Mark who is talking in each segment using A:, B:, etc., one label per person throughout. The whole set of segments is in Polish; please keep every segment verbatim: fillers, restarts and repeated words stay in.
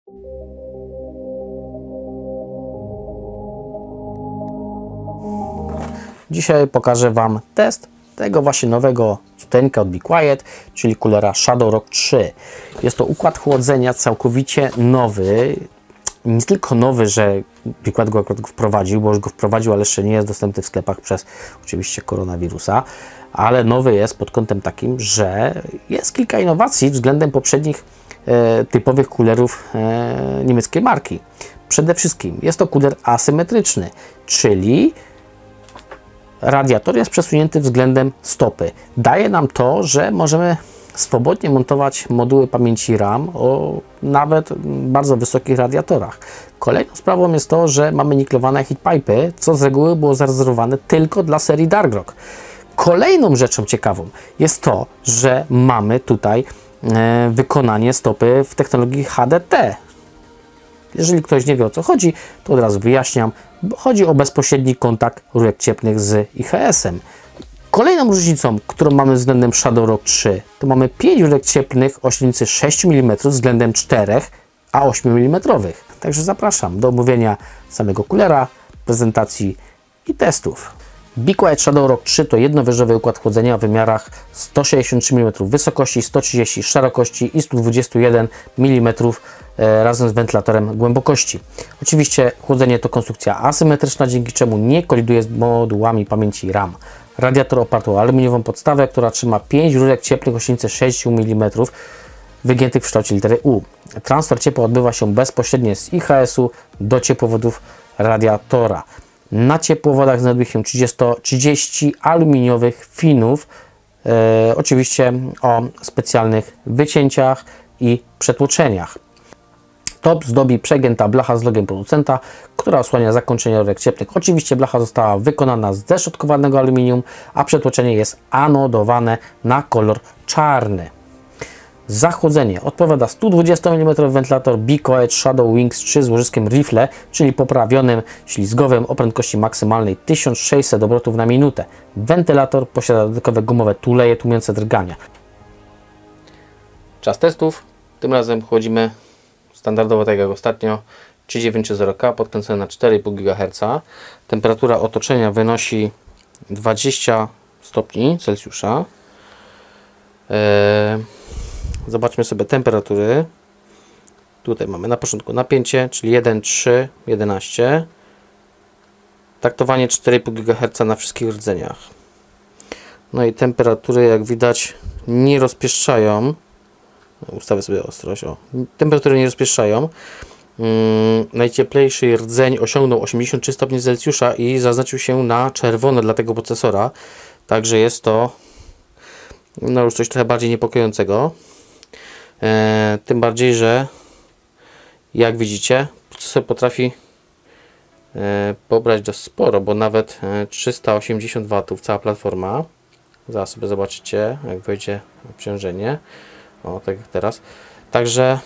A: Dzisiaj pokażę Wam test tego właśnie nowego cuteńka od Be Quiet, czyli kulera Shadow Rock trzy. Jest to układ chłodzenia całkowicie nowy. Nie tylko nowy, że Be Quiet go akurat wprowadził, bo już go wprowadził, ale jeszcze nie jest dostępny w sklepach przez oczywiście koronawirusa, ale nowy jest pod kątem takim, że jest kilka innowacji względem poprzednich e, typowych kulerów e, niemieckiej marki. Przede wszystkim jest to kuler asymetryczny, czyli radiator jest przesunięty względem stopy. Daje nam to, że możemy swobodnie montować moduły pamięci RAM o nawet bardzo wysokich radiatorach. Kolejną sprawą jest to, że mamy niklowane heatpipy, co z reguły było zarezerwowane tylko dla serii Dark Rock. Kolejną rzeczą ciekawą jest to, że mamy tutaj e, wykonanie stopy w technologii H D T. Jeżeli ktoś nie wie, o co chodzi, to od razu wyjaśniam. Chodzi o bezpośredni kontakt rurek cieplnych z I H S-em. Kolejną różnicą, którą mamy względem Shadow Rock trzy, to mamy pięć rurek cieplnych o średnicy sześć milimetrów względem czterech, a osiem milimetrów. Także zapraszam do omówienia samego kulera, prezentacji i testów. Be Quiet Shadow Rock trzy to jednowieżowy układ chłodzenia o wymiarach sto sześćdziesiąt trzy milimetry wysokości, sto trzydzieści szerokości i sto dwadzieścia jeden milimetrów e, razem z wentylatorem głębokości. Oczywiście chłodzenie to konstrukcja asymetryczna, dzięki czemu nie koliduje z modułami pamięci RAM. Radiator oparty o aluminiową podstawę, która trzyma pięć rurek cieplnych o średnicy sześć milimetrów wygiętych w kształcie litery U. Transfer ciepła odbywa się bezpośrednio z I H S-u do ciepłowodów radiatora. Na ciepłowodach znajduje się trzydzieści aluminiowych finów, e, oczywiście o specjalnych wycięciach i przetłoczeniach. Top zdobi przegięta blacha z logiem producenta, która osłania zakończenie rurek cieplnych. Oczywiście blacha została wykonana z zeszotkowanego aluminium, a przetłoczenie jest anodowane na kolor czarny. Za chłodzenie odpowiada sto dwadzieścia milimetrów wentylator Be Quiet Shadow Wings trzy z łożyskiem Rifle, czyli poprawionym ślizgowym o prędkości maksymalnej tysiąc sześćset obrotów na minutę. Wentylator posiada dodatkowe gumowe tuleje tłumiące drgania. Czas testów. Tym razem chłodzimy standardowo, tak jak ostatnio, trzysta dziewięćdziesiąt K podkręcone na cztery i pół gigaherca. Temperatura otoczenia wynosi dwadzieścia stopni Celsjusza. Eee, Zobaczmy sobie temperatury. Tutaj mamy na początku napięcie, czyli jeden, trzy, jedenaście. Taktowanie cztery i pół gigaherca na wszystkich rdzeniach. No i temperatury, jak widać, nie rozpieszczają. Ustawię sobie ostrość. O. Temperatury nie rozpieszczają. Hmm, najcieplejszy rdzeń osiągnął osiemdziesiąt trzy stopnie Celsjusza i zaznaczył się na czerwono dla tego procesora. Także jest to no już coś trochę bardziej niepokojącego. E, tym bardziej, że jak widzicie, procesor potrafi e, pobrać dość sporo, bo nawet e, trzysta osiemdziesiąt watów cała platforma. Zaraz sobie zobaczycie, jak wejdzie obciążenie. O, tak jak teraz. Także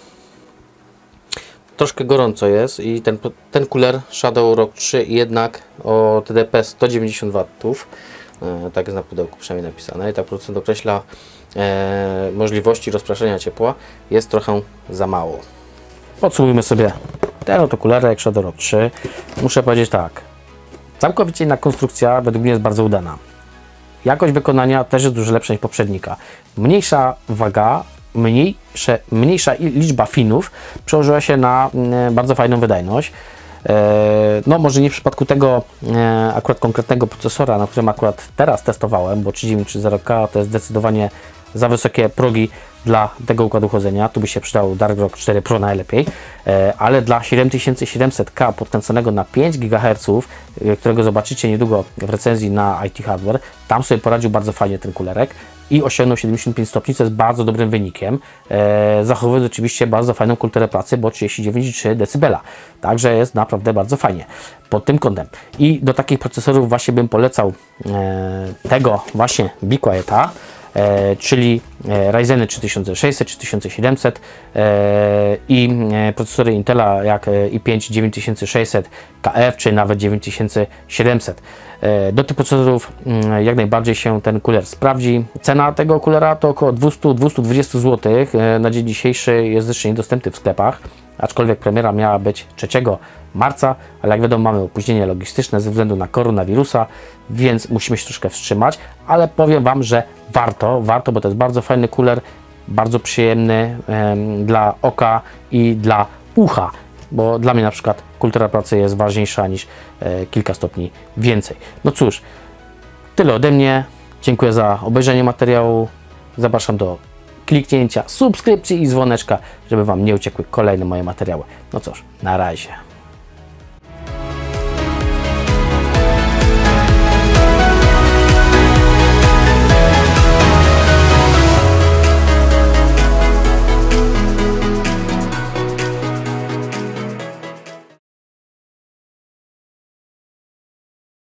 A: troszkę gorąco jest i ten, ten kuler Shadow Rock trzy jednak o T D P sto dziewięćdziesiąt watów. E, tak jest na pudełku przynajmniej napisane. I tak producent określa e, możliwości rozpraszania ciepła. Jest trochę za mało. Podsumujmy sobie ten oto kulerek Shadow Rock trzy. Muszę powiedzieć tak. Całkowicie inna konstrukcja według mnie jest bardzo udana. Jakość wykonania też jest dużo lepsza niż poprzednika. Mniejsza waga, mniejsze, mniejsza liczba finów przełożyła się na e, bardzo fajną wydajność. No może nie w przypadku tego e, akurat konkretnego procesora, na którym akurat teraz testowałem, bo trzysta dziewięćdziesiąt K to jest zdecydowanie za wysokie progi dla tego układu chłodzenia. Tu by się przydał Dark Rock cztery Pro najlepiej, e, ale dla siedem tysięcy siedemset K podkręconego na pięć gigaherców, e, którego zobaczycie niedługo w recenzji na I T Hardware, tam sobie poradził bardzo fajnie ten kulerek i osiągnął siedemdziesiąt pięć stopni, co jest bardzo dobrym wynikiem, e, zachowując oczywiście bardzo fajną kulturę pracy, bo trzydzieści dziewięć przecinek trzy decybela. Także jest naprawdę bardzo fajnie pod tym kątem. I do takich procesorów właśnie bym polecał e, tego właśnie Be Quieta, e, czyli e, Ryzeny trzy tysiące sześćset, trzy tysiące siedemset e, i e, procesory Intela jak e, i pięć dziewięć tysięcy sześćset K F, czy nawet dziewięć tysięcy siedemset. E, do tych procesorów e, jak najbardziej się ten kuler sprawdzi. Cena tego kulera to około dwieście do dwustu dwudziestu złotych. E, na dzień dzisiejszy jest jeszcze niedostępny w sklepach. aczkolwiek premiera miała być trzeciego marca, ale jak wiadomo mamy opóźnienie logistyczne ze względu na koronawirusa, więc musimy się troszkę wstrzymać, ale powiem Wam, że warto, warto, bo to jest bardzo fajny kuler, bardzo przyjemny em, dla oka i dla ucha, bo dla mnie na przykład kultura pracy jest ważniejsza niż e, kilka stopni więcej. No cóż, tyle ode mnie. Dziękuję za obejrzenie materiału. Zapraszam do kliknięcia subskrypcji i dzwoneczka, żeby Wam nie uciekły kolejne moje materiały. No cóż, na razie.